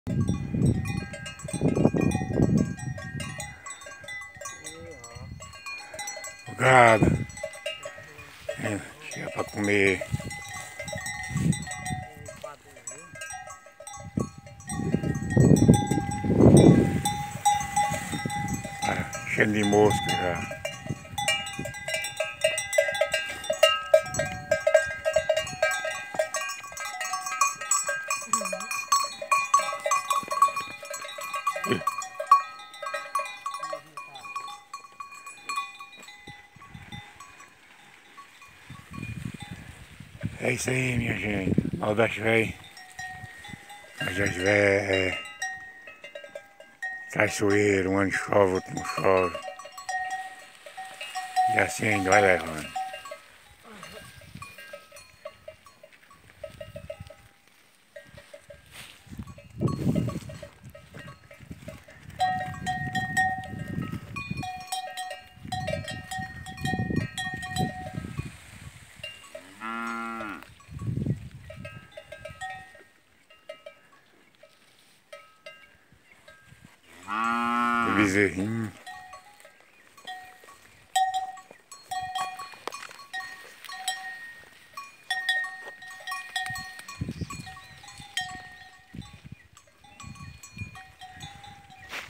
O gado. Chega pra comer. Cheio de mosca já. É isso aí, minha gente. Nordeste velho. Nordeste velho é traiçoeiro, um ano chove, outro não chove. E assim ainda vai levando. O bezerrinho.